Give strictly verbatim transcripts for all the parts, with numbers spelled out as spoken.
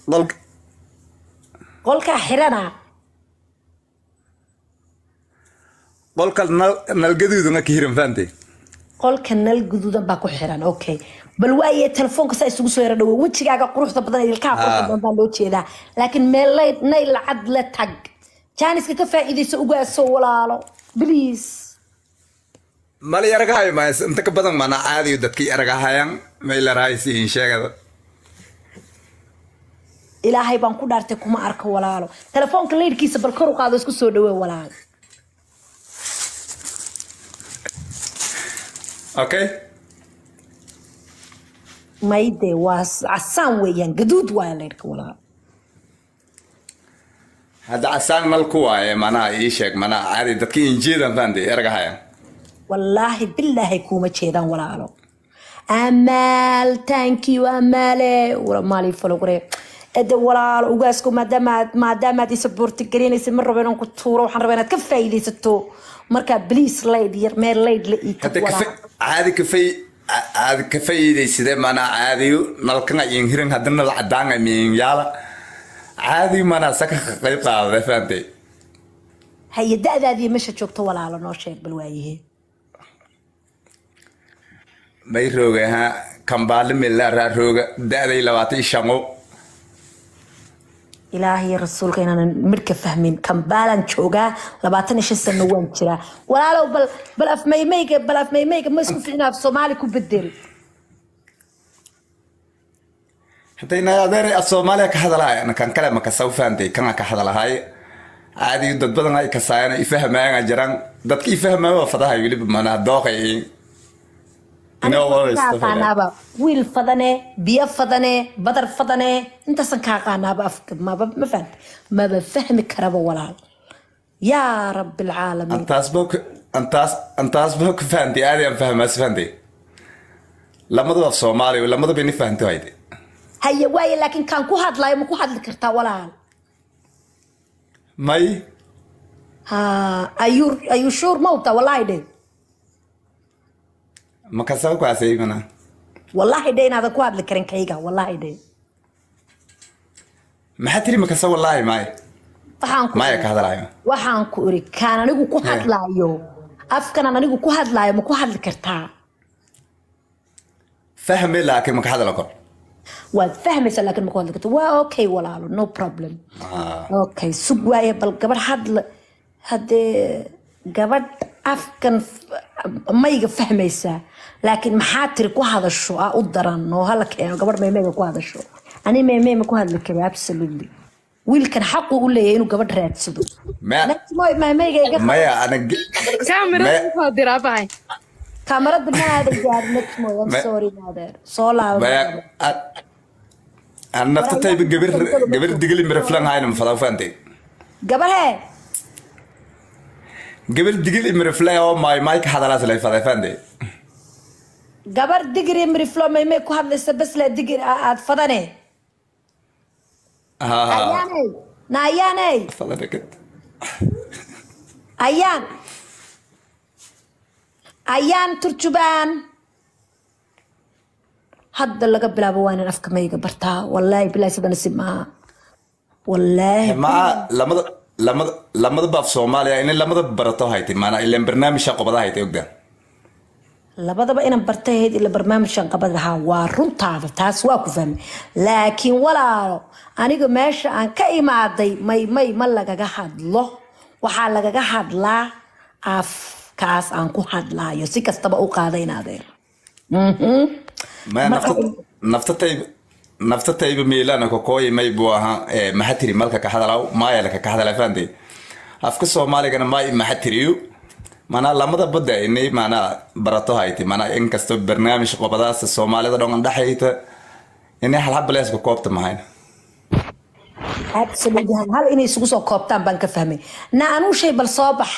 قولك قولك حرنا قولك نالجدود إنك هيرم فانتي قولك نال جدودا باكو حرنا أوكي بل واي تلفونك ساي سوق سوير دو وجهك قروح بدن يلكا قروح بدن لو jeeda laakiin meel leed nayl cad la tag janiska ka faa'iideyso uga soo walaalo please mali yaragahay ma inta ka badan mana caadi dadkii yaragahayan meel raaysi in sheegada ilaahay baan ku dhaartay kuma arko walaalo telefoonka leedkiisa bal kor u qaado isku soo dhaweey walaalo okay mayde was asaan weeyaan gaduud waa leedka walaalo hada asaan malku waaye mana ii sheeg mana caadi dadkii injiidan fandi yaragahayan والله بالله كوما جيدان ولاالو امال ثانك يو امالي ولا مالي فلوغري اد walaalo ugaasku maadaama maadaama ay support gareynaysa mar rabo inaan ku tuuro waxaan rabaa inaad ka faa'iideysato marka please leyd yar meel leyd la ii ka walaalo caadi ka fay caadi ka faa'iideysade mana caadi nalkan ay hirin hadana la cadaan ay min yaala caadi mana saka qayb qaado faantay هي دادادي مش joogto walaalo noo sheeg bal waayee may roogaha kambaale meel ra rooga daaday labaatan shango ilaahi rasuulka inaan midka fahmin kambaalan jooga labaatan shan sano waan jira walaalo bal bal af maymayga bal af maymayga ma isku fiicnaa Soomaali ku bedel hadayna adeer Soomaaliya ka hadalay ana kan kale ma ka soo faantay kan ka hadalay عادي dad badan ay ka saayana ifahmaan jiraan dadkii ifahmaan waa fadahay wili mana dooqay أنا قانا ويل فضنة بيا فضنة بدر فضنة أنت سنكا قانا بأفكر ما ب ما فهمت ما بفهم كربا ولا يا رب العالمين أنت أسبوك أنت أس أنت أسبوك فهمتي عادي أنا فهم أس فهمتي لما ضل الصومالي ولا ما ضل بيني فهمتي هايدي هيا واي لكن كان كو هاد لا يوم كو هاد ذكرتها ولا ماي ها أيور أيو شور موتا والله يدي ما كسبك واسي منا والله يدي هذا كو هاد ذكرين كيجا والله يدي ما حتري ما كسب والله ماي waxaan ماي كهذا لايو waxaan ku iri kaan anigu ku hadlaayo afkan anigu ku hadlaayo ma ku hadli kartaa فهم لكن ما كهذا لكم waad fahmaysaa laakiin ma ku hadli kartaa waa okay walaalo no problem okay sug waaye bal gabadh hadla hadee gabadh afkan mayga fahmaysaa laakiin maxaa tiri ku hadasho ah u daran oo hala keeno gabadh maymayga ku hadasho ani maymay ma ku hadli karo absolutely wiilkan xaq uu leeyahay inuu gabadh raadsado ما maymayga iga ما يا أنا كاميرا ku dirabay كاميرا ما هذا جار نجمو يا سوري نادر صولا ما أنا نفتح بجبر جبر دقلي مرفلان هاي نمفضل فانتي قبل هاي جبر دقلي مرفلان أو ماي مايك هذا لازم يفضل فانتي قبل دقري مرفلان ما يمكن هذا لسه بس لا دقري أتفضني ها أياني ناياني فضل فكت أيان أيان ترجبان هذا اللي قبل أبوان أفكر ما يقبرتها والله بلا سيدنا سماها والله ما لما لما لما ضب في سوماليا إن لما ضب برتو هايتي معنا إلا برنامج شاق بضا هايتي وقدر labadaba inaan bartay heed ila barnaamijkan qabadaha waa runtaada taas waa ku fahmay laakiin walaalo aniga meesha aan ka imaaday may may ma lagaga hadlo waxa lagaga hadlaa afkaas aan ku hadlaayo si kastaba u qaadaynaadeen mhm ما نفط نفتتي نفتتي بميلان كوكوي ما يبوها ما حتري مالك كحدا ما يلك كحدا فاندي أفكر الصومالي كان ما ما حتريو mana lamada badda inay mana barato hayti mana in kasto barnaamij qobadaas Soomaalida dhan dhaxayta inay hal hab lees ku koobta mahayn absolutely hal inay isugu soo koobtaan baan ka fahmay na anu shay bal soo bax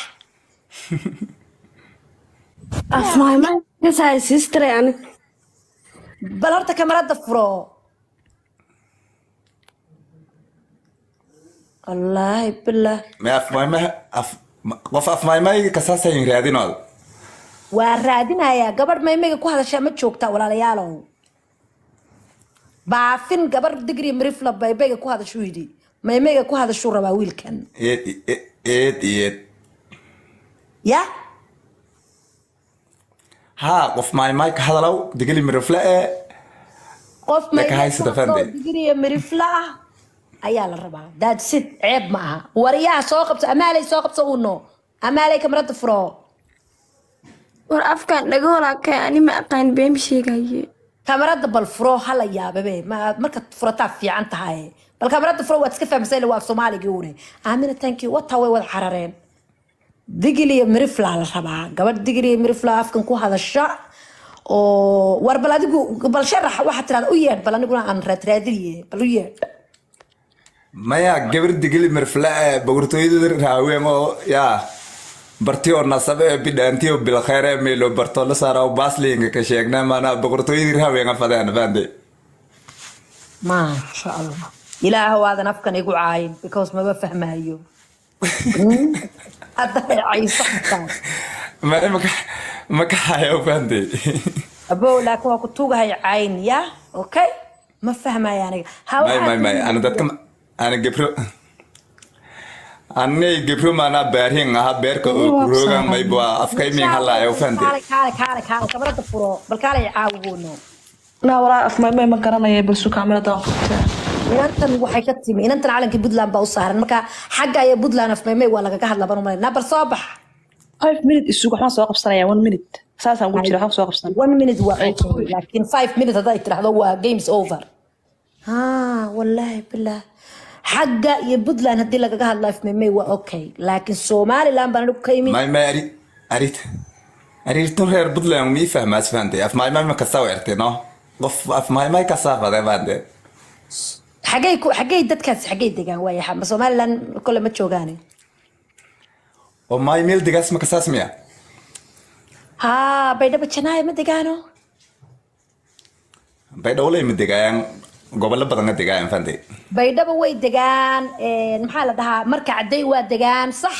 afmaayma kasay sister yani bal horta kamarada furo wallahi billah ma af ma af qof af ma ma kasaasay raadinoo waa raadinaya gabadh maymayga ku hadashaa ma joogtaa walaalayaalow baafin gabar digri mirifla baybayga ku hadasho yidhi maymayga ku hadasho rabaa wiilkan eed eed eed ya ha qof maay maay ka hadalaw digli mirifla ee qof Laka haysta fande. digri mirifla ah ayaa la rabaa that's it ceeb ma aha wariyaha soo qabso amaalay soo qabso uno amaalay kamarada furo war afkaan dhaga walaakay ani ma aqaan been sheegaye kamarada bal furo hala yaababe marka furataa fiican tahay bal kamarada furo waad iska fahmsay waa Soomaaliga uune aamina thank you wata way wada xarareen digli mirifla la rabaa gabadh digli mirifla afkan ku hadasha oo war bal adigu bal sharax waxa tiraada u yeed bal aniguna aan raadriye bal u yeed maya gabar digli mirifla bogortooyada raaween oo yaa bartiyo nasabe bidaantiyo bil khayre meelo barto la saaro baaslinga ka sheegna maana bogortooyada raaween afadaan bande ma sha Allah ilaahu waadan afkan igu caayin because ma fahmaayo hadda ayso ma ma ma ka hayo bande abo laakiin waa ku tuugahay cayn ya okay ma fahmaayo aniga may may may ana dadka ana gabro anay gabro maana baarin aha beerka oo rogan may baa afkay mi halaayo fande kaale kaale kaale kaale kamarada furo bal kaale caawuno na walaa af may may ma garanaya bal su kamarada qabtaa inantan waxay ka timi inantan calanka Puntland baa u saaran marka xagga ay Puntland af may may waa laga hadla baro malay nabar soo bax five minutes isugu waxaan soo qabsanaya one minute saasaan ugu jira waxaan soo qabsan one minute waa okay laakiin five minutes haday tiraahdo waa games over ha wallahi billah xagga iyo Puntland hadii laga hadla af may may waa okay laakiin Somaliland baan ku kaymin may may ari arit arit tun reer Puntland mi fahmaas fande af may may ma ka sawirtay no qof af may may ka saafada bande xagay ku xagay dadkaas xagay degaan way xamba Somaliland kullu ma joogaan oo may meel digas ma ka saasmiya ha baydhaba janaay ma degaano baydhaba lay ma degaan gobol badan degaan fande baydhaba way degaan ee maxaa la dhahaa marka caday waa degaan sax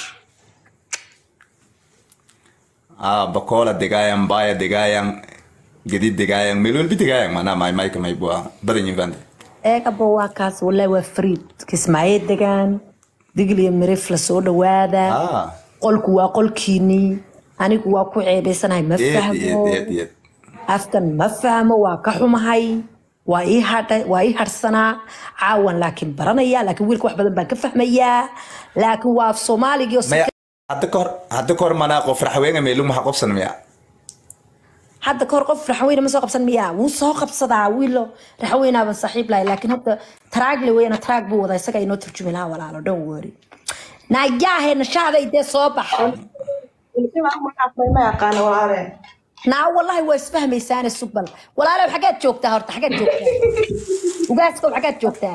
ah bakola degaan baaya degaan gadi degaan meel walba degaan mana may may ka may bua badan fande ee abo waa kaas wallahi waa friid kismaaye degaan digli mirifla soo dhawaada ah qolku waa qolkiini anigu waa ku ceebeysanahay ma fahmo afkan ma fahmo waa ka xumahay waa ii hadhay waa ii harsanaa caawan laakiin baranaya laakiin wiilka wax badan baan ka fahmayaa laakiin waa Soomaaliga oo hadda kor hadda kor mana qof raxweena meelu ma qabsan miya hadda kor qof raxweena ma soo qabsan miya wuu soo qabsadaa wiilo raxweena baan saaxiib lahay laakiin hadda taraagli weeyna taraag buu wada isaga inoo turjumi lahaa walaalo don't worry naayahe nashaada idee soo baxay ma yaqaan walaale naa wallahi waa isfahmaysaan subal walaalo xageed joogtaa horta xageed joogtaa ugaaska xageed joogtaa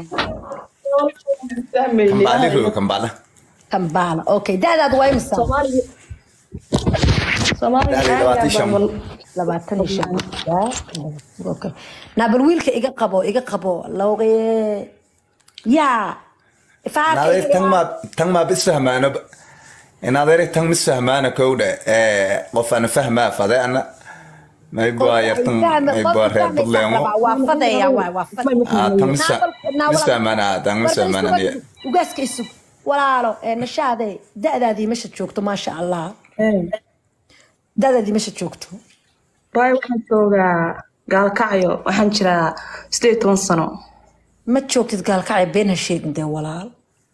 kambala ro kambala kambala okay daadaad waa imisa Soomaaliya Soomaaliya labaatan iyo shan okay nabal wiilka iga qabo iga qabo looge ya naadeer tan ma tan ma bis fahmaana naadeer tan mis fahmaana kowda ee qof aan fahmaa fada ana may baa yartan may baa reer Puntland waa fadaya waa waa ah tan mis mis fahmaana tan mis fahmaana ugaaska isug walaalo ee nashaade daadaadii meesha joogto ma sha Allah daadaadii meesha joogto way waxaan joogaa gaalkacyo waxaan jiraa sideed iyo toban sano ma joogtid gaalkacyo been ha sheegin dee walaal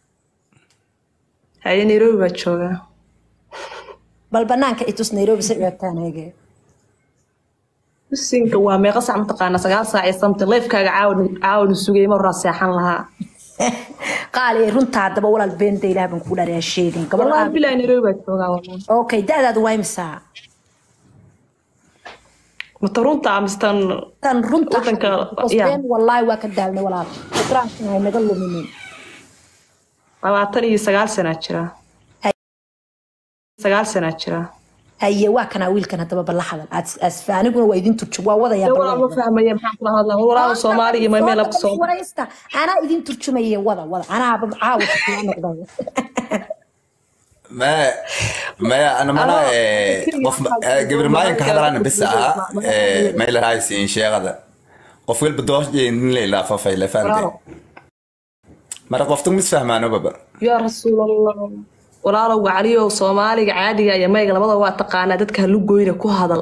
haye Nairobi baa joogaa bal banaanka itus Nairobi si eegtaan hege sinka waa meeqa saac mataqaana sagaal saac iyo something life-kaaga caawin caawin sugay ma raaseexan lahaa qaali runta hadaba walaal beenta Ilaahay baan ku dhaariyaa sheegin gabadha bilaa Nairobi baa joogaa wallahi okay daadaadu waa imisa mata runta amistan tan runta wadanka been wallahi waa ka daalnay walaal fikraanka ay naga luminin labaatan iyo sagaal sano jira sagaal sano jira haye waa kana wiilkan hadaba bal la hadal asfaaniguna waa idin turjum waa wadaya bal ma fahmayo maxaan kula hadlaa walaal Soomaaliya iyo meel ab soo waraysta ana idin turjumaye wada wada ana caawa ku noqday ما ما أنا ما أنا قف قبل ما ينك هذا أنا بس آه ما إلى هاي سين شيء هذا qof walba doos in la ilaa fafay la faantay mara qoftu mis fahmaano baba يا رسول الله ولا لو عليو صومالي عادي يا ميغ لبدا waa taqaana dadka lu gooyna ku hadal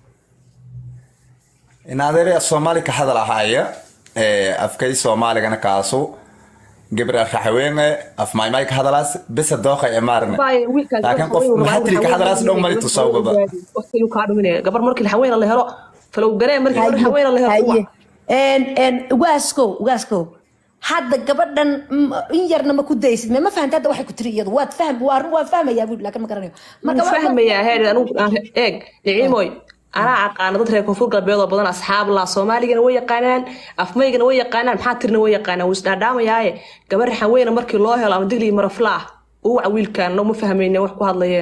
in adeer Soomaali ka hadal ahaya ee afkay Soomaaligana kaaso gabra raxweene af may may ka hadalaas bis dooqa ee maarna laakiin qof maxatri ka hadalaas dhow mari tusaaw baba waqti uu ka dhuminay gabar markii la haween la helo falow garee markii la haween la helo en en waasko waasko hadda gabadhan in yarna ma ku daysid ma fahantaa hadda waxay ku tiri iyadu waad faham waa waa fahmaya buu laakiin ma garanayo marka waa fahmaya heer anu eeg dhicimoy ana aqaan dad reer koonfur galbeed oo badan asxaab la Soomaaligana way yaqaanaan afmaygana way yaqaanaan maxaa tirna way yaqaanaan wis dhaadhaamayaay gabar haween markii loo helo ama digli marafla oo wiilkan loo ma fahmayna wax ku hadlayeen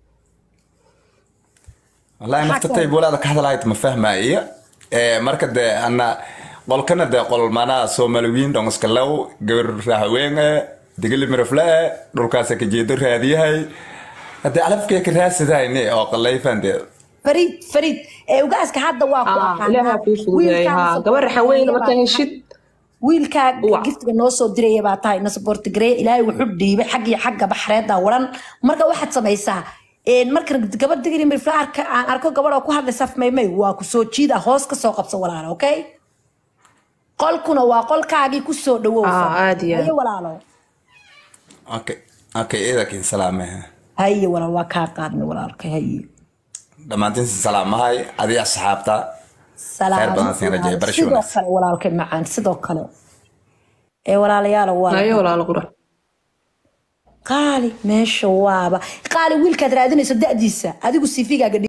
wallahi naftatay boolada ka hadalayd ma fahmaya ee marka de ana qolkana de qol mana Soomaaliyiin dhonska law gabar haween digli marafla dhulkaas ka jeedo raadiyahay hada alafkee ka raasidaayne oo qalayfande فريد فريد وقاسك هذا واقع اه لا فيها قبر حوين ما تهشد ويلكا قفت نو سو دري با تاي نسبورت غري الهي وحو ديبay xaqi xaqa baxreeda waran marka waxaad sameeysaa een marka gabadh digri mirflaarka aan arko gabadh oo ku hadlaysa afmeymay waa ku soo jiida hoos ka soo qabso walaalo okay qolkuna waa qolkaagii ku soo dhawow ayo walaalo okay okay eedakin salaamaha haye walaal waa ka qaadna walaalka haye dhamaantiin salaamahay adii asxaabta salaam badan seen rajay barasho sidoo kale walaalka macaan sidoo kale ee walaalayaal waa ayo walaal qura qaali meesha waaba qaali wiilka raadinayso da'diisa adigu sifiga